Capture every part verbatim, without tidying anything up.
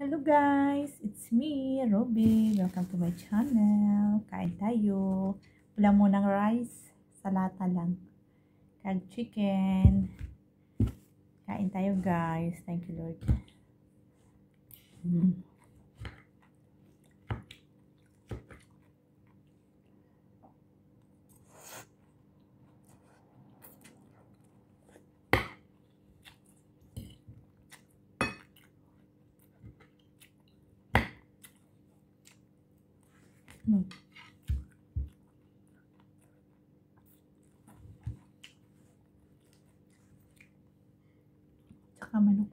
Hello guys, it's me, Ruby. Welcome to my channel. Kain tayo. Wala munang rice, salata lang. Kag chicken. Kain tayo guys. Thank you Lord. Mm. Mm. Tsaka manok.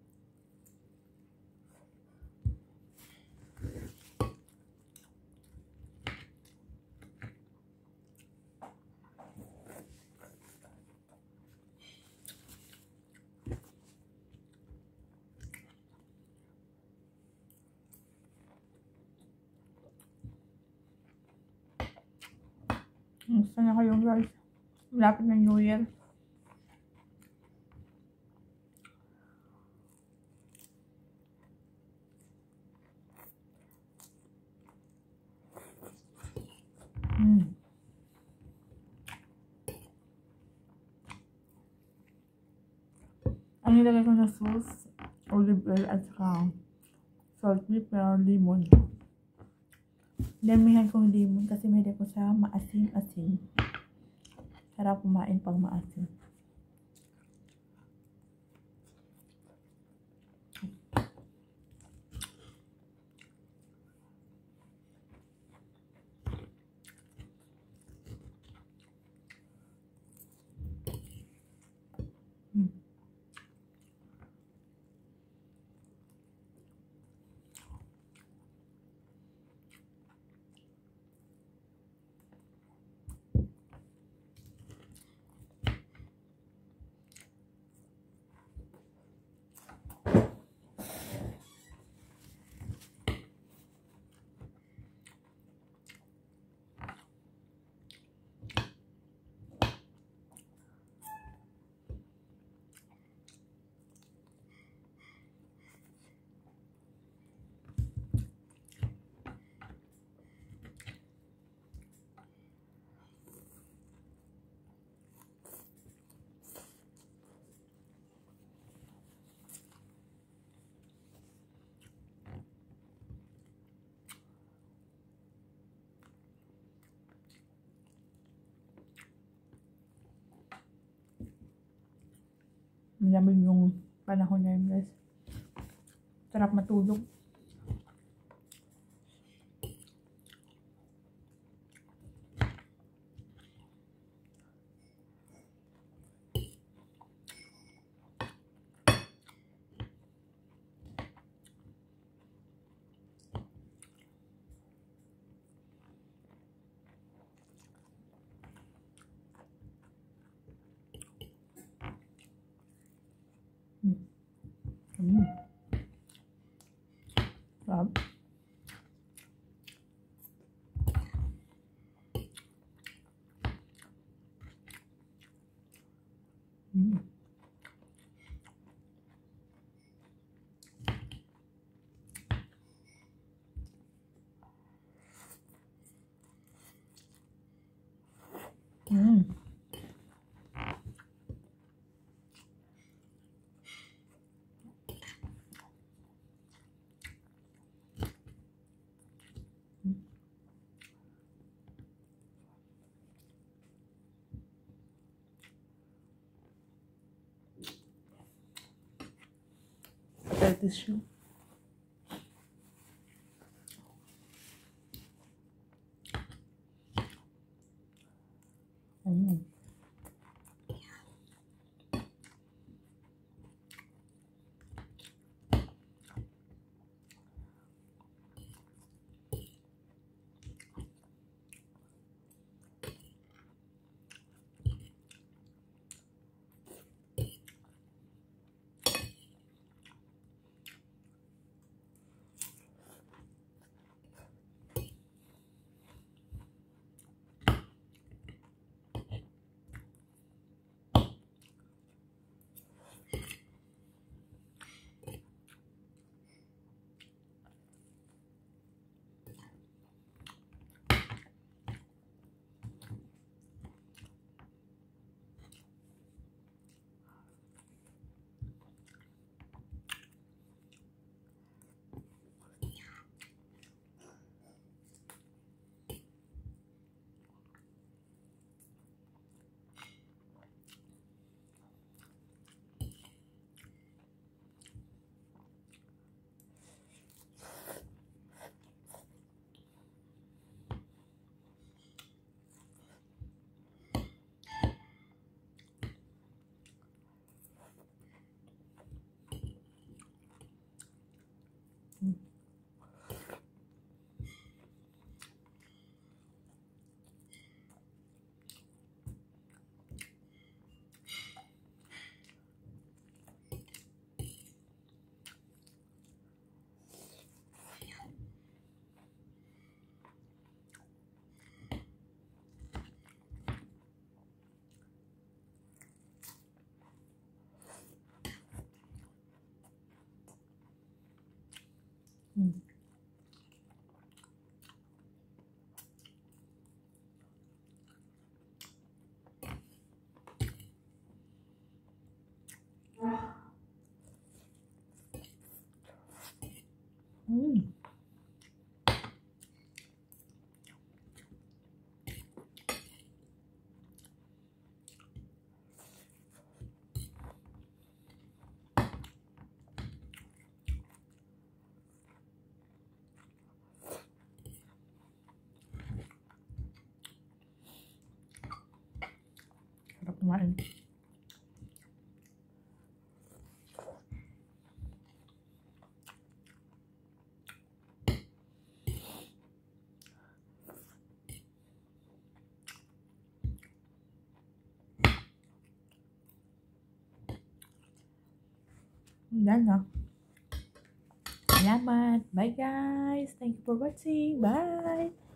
Gusto na kayo guys. Malapit na New Year. Mm. Ang nilagay ko na sauce, olive oil at saka salt, pepper, lemon. Damihan kong lemon kasi may ko sa maasim-asim. Sarap kumain pag maasim. Mm. Malamig yung panahon ngayon guys. Sarap matulog. Mm. Mm. Sarap. Mm. Mm. Tissue. Mm. Hmm. Hmm. Hmm. Sarap kumain. Yan na. Salamat. Bye guys. Thank you for watching. Bye.